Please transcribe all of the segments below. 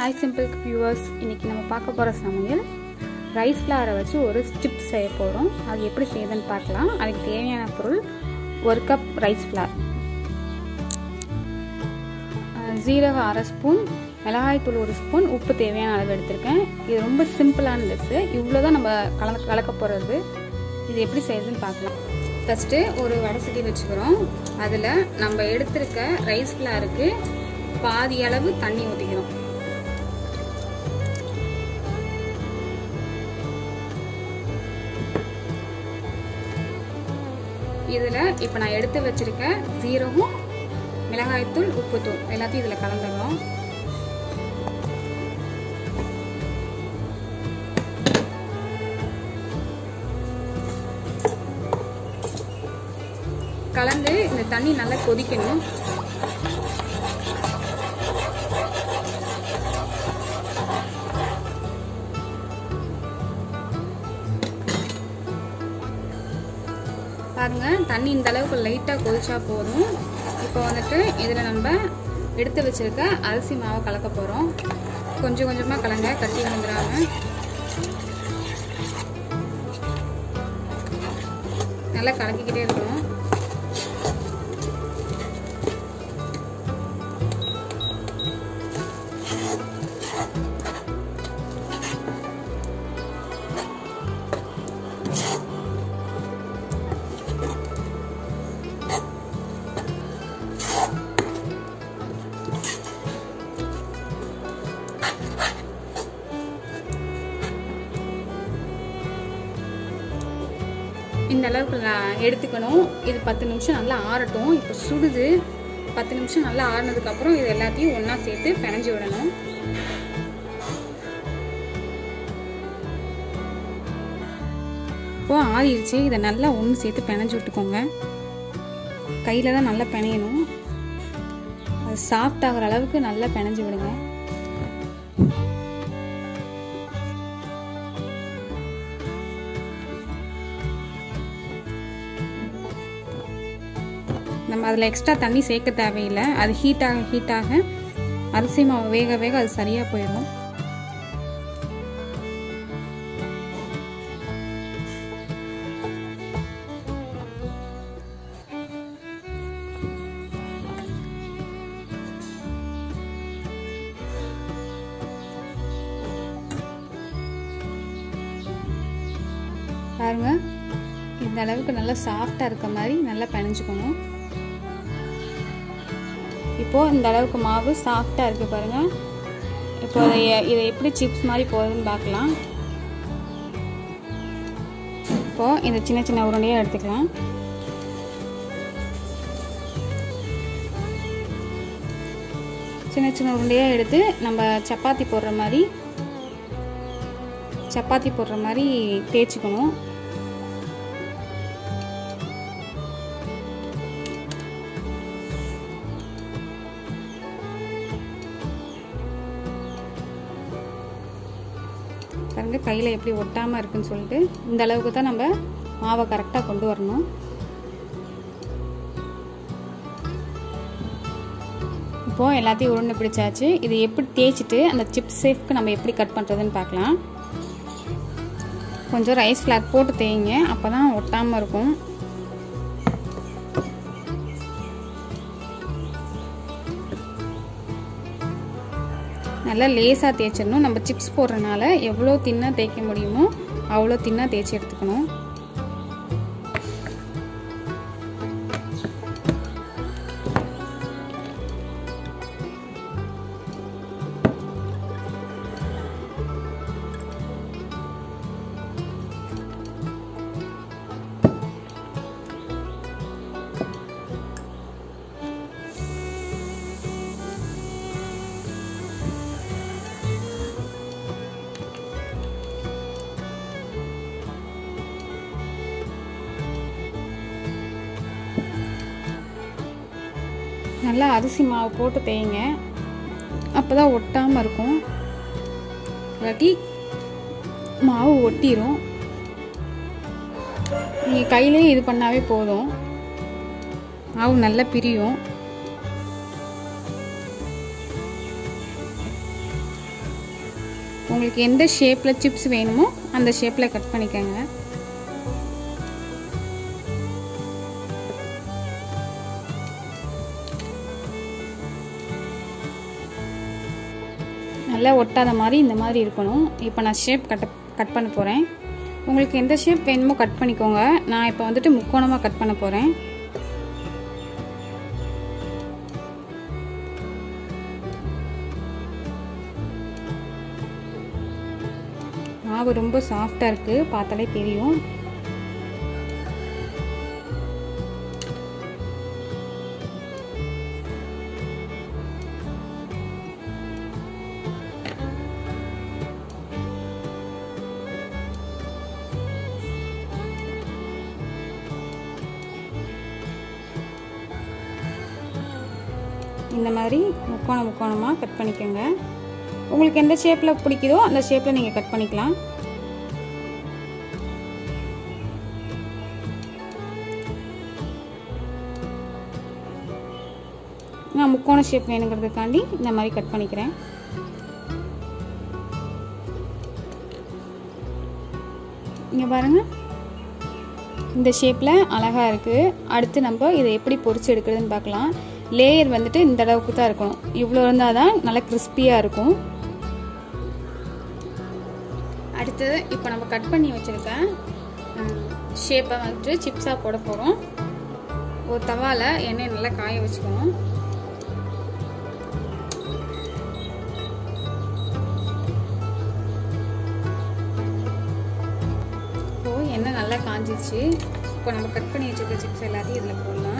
Hi simple viewers, இன்னைக்கு நம்ம பார்க்க போற சமையல் ரைஸ் ஃப்ளாரை வச்சு ஒரு சிப்ஸ் செய்ய போறோம். அது எப்படி செய்யணும்னு பார்க்கலாம். அதுக்கு தேவையான பொருள் 1 கப் ரைஸ் ஃப்ளார், ஜீரகம் 1/2 ஸ்பூன், மிளகாய் தூள் 1 ஸ்பூன், உப்பு தேவையான அளவு எடுத்துருக்கேன். இது ரொம்ப சிம்பிளான டிஷ். இவ்வளவுதான் நம்ம கலக்க போறது. இது எப்படி செய்யணும்னு பார்க்கலாம். ஃபர்ஸ்ட் ஒரு வடை சட்டி வச்சுக்கிறோம். அதுல நம்ம எடுத்துருக்க ரைஸ் ஃப்ளாருக்கு பாதி அளவு தண்ணி ஊற்றிக்கிறோம். இதுல இப்ப நான் எடுத்து வச்சிருக்க ஜீரகம், மிளகாய்த்தூள், உப்புத்தூள் எல்லாத்தையும் இதுல கலந்துடுறோம். கலந்து இந்த தண்ணி நல்லா கொதிக்கணும். பாருங்க, தண்ணி இந்த அளவுக்கு லைட்டா கொதிச்சா போதும். இப்போ வந்துட்டு இதுல நம்ம எடுத்து வச்சிருக்க அரிசி மாவை கலக்க போறோம். கொஞ்சம் கொஞ்சமா கலங்க, கட்டி வந்துடாம. நல்லா கலக்கிக்கிட்டே இருக்கணும். இந்த அளவுக்கு எடுத்துக்கணும். இது 10 நிமிஷம் நல்லா ஆறட்டும். இப்போ சுடுது. 10 நிமிஷம் நல்லா ஆறினதுக்கு அப்புறம் இது எல்லாத்தையும் ஒண்ணா சேர்த்து பிணைஞ்சு விடணும். இப்போ ஆறிடுச்சு. இதை நல்லா ஒன்று சேர்த்து பிணைஞ்சு விட்டுக்கோங்க. கையில தான் நல்லா பிணையணும். அது சாஃப்ட் ஆகிற அளவுக்கு நல்லா பிணைஞ்சு விடுங்க. நம்ம அதில் எக்ஸ்ட்ரா தண்ணி சேர்க்க தேவையில்லை. அது ஹீட்டாக அரிசி மாவு வேக வேக அது சரியா போயிடும். பாருங்க, இந்த அளவுக்கு நல்லா சாஃப்டா இருக்க மாதிரி நல்லா பிணைஞ்சுக்கணும். இப்போ இந்த அளவுக்கு மாவு சாஃப்டா இருக்கு பாருங்க. இப்போ இதை எப்படி சிப்ஸ் மாதிரி போகுதுன்னு பார்க்கலாம். இப்போ இந்த சின்ன சின்ன உருண்டையா எடுத்துக்கலாம். சின்ன சின்ன உருண்டையா எடுத்து நம்ம சப்பாத்தி போடுற மாதிரி தேய்ச்சிக்கணும். பாருங்க, கையில் எப்படி ஒட்டாமல் இருக்குன்னு சொல்லிட்டு இந்த அளவுக்கு தான் நம்ம மாவை கரெக்டாக கொண்டு வரணும். இப்போ எல்லாத்தையும் உருண்டை பிடிச்சாச்சு. இது எப்படி தேய்ச்சிட்டு அந்த சிப்ஸ் ஷேப்க்கு நம்ம எப்படி கட் பண்ணுறதுன்னு பார்க்கலாம். கொஞ்சம் ரைஸ் ஃப்ளார் போட்டு தேய்ங்க, அப்போ தான் ஒட்டாமல் இருக்கும். நல்லா லேசாக தேய்ச்சிடணும். நம்ம சிப்ஸ் போடுறதுனால எவ்வளோ தின்னா தேய்க்க முடியுமோ அவ்வளோ தின்னா தேய்ச்சி எடுத்துக்கணும். நல்லா அரிசி மாவு போட்டு தேய்ங்க, அப்போதான் ஒட்டாமல் இருக்கும். இல்லாட்டி மாவு ஒட்டிடும். நீங்கள் கையிலே இது பண்ணாவே போதும், மாவு நல்லா பிரியும். உங்களுக்கு எந்த ஷேப்பில் சிப்ஸ் வேணுமோ அந்த ஷேப்பில் கட் பண்ணிக்கோங்க. நல்லா ஒட்டாத மாதிரி இந்த மாதிரி இருக்கணும். இப்போ நான் ஷேப் கட் பண்ண போகிறேன். உங்களுக்கு எந்த ஷேப் வேணுமோ கட் பண்ணிக்கோங்க. நான் இப்போ வந்துட்டு முக்கோணமாக கட் பண்ண போகிறேன். மாவு ரொம்ப சாஃப்டாக இருக்குது, பார்த்தாலே தெரியும். இந்த மாதிரி முக்கோணமாக கட் பண்ணிக்கோங்க. உங்களுக்கு எந்த ஷேப்பில் பிடிக்குதோ அந்த ஷேப்பில் நீங்கள் கட் பண்ணிக்கலாம். நான் முக்கோண ஷேப் வேணுங்கிறதுக்காண்டி இந்த மாதிரி கட் பண்ணிக்கிறேன். இங்கே பாருங்கள், இந்த ஷேப்பில் அழகாக இருக்குது. அடுத்து நம்ம இதை எப்படி பொரிச்சு எடுக்கிறதுன்னு பார்க்கலாம். லேயர் வந்துட்டு இந்த அளவுக்கு தான் இருக்கணும். இவ்வளோ இருந்தால் தான் நல்லா கிறிஸ்பியாக இருக்கும். அடுத்து இப்போ நம்ம கட் பண்ணி வச்சுருக்க ஷேப்பை வந்துட்டு சிப்ஸாக போட போகிறோம். ஒரு தவாவில் எண்ணெய் நல்லா காய வச்சுக்கணும். இப்போது எண்ணெய் நல்லா காஞ்சிச்சு. இப்போ நம்ம கட் பண்ணி வச்சுருக்க சிப்ஸ் எல்லாத்தையும் இதில் போடலாம்.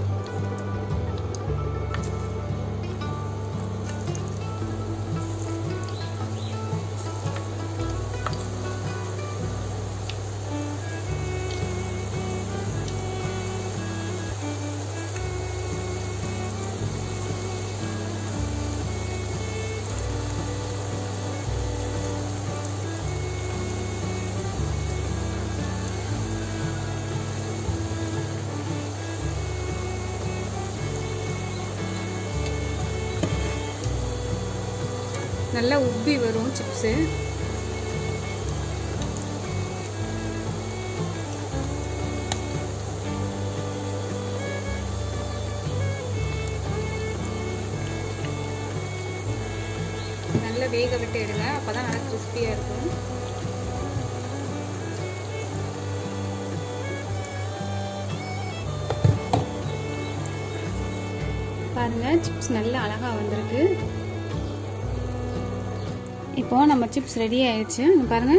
நல்லா உப்பி வரும் சிப்ஸு. நல்லா வேக விட்டு எடுங்க, அப்பதான் நல்லா கிறிஸ்பியா இருக்கும். பாருங்க, சிப்ஸ் நல்லா அழகா வந்திருக்கு. இப்போ நம்ம சிப்ஸ் ரெடி ஆயிடுச்சு. பாருங்க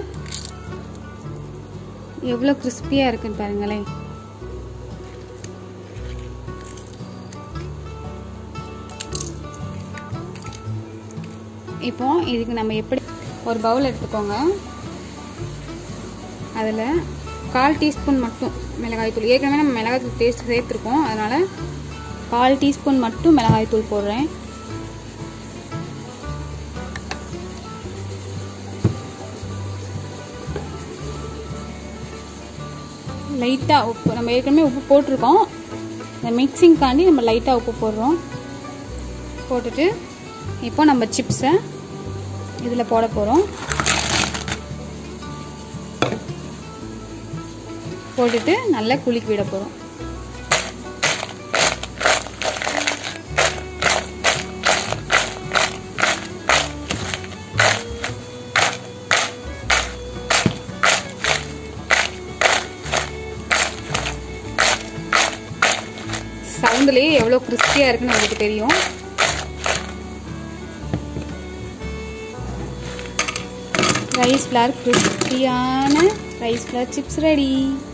எவ்வளோ கிறிஸ்பியா இருக்குன்னு பாருங்களேன். இப்போ இதுக்கு நம்ம எப்படி ஒரு பவுல் எடுத்துக்கோங்க. அதில் 1/4 டீஸ்பூன் மட்டும் மிளகாய்த்தூள். ஏற்கனவே நம்ம மிளகாய்த்தூள் டேஸ்ட் சேர்த்துருக்கோம், அதனால 1/4 டீஸ்பூன் மட்டும் மிளகாய்த்தூள் போடுறேன். லைட்டாக உப்பு, நம்ம ஏற்கனவே உப்பு போட்டிருக்கோம். இந்த மிக்சிங்காண்டி நம்ம லைட்டாக உப்பு போடுறோம். போட்டுட்டு இப்போ நம்ம சிப்ஸை இதில் போட போகிறோம். போட்டுட்டு நல்லா குலுக்கி விட போகிறோம். சவுண்ட்லேயே எவ்வளோ கிறிஸ்பியாக இருக்குன்னு உங்களுக்கு தெரியும். ரைஸ் ஃப்ளார் கிறிஸ்பியான ரைஸ் ஃப்ளார் சிப்ஸ் ரெடி.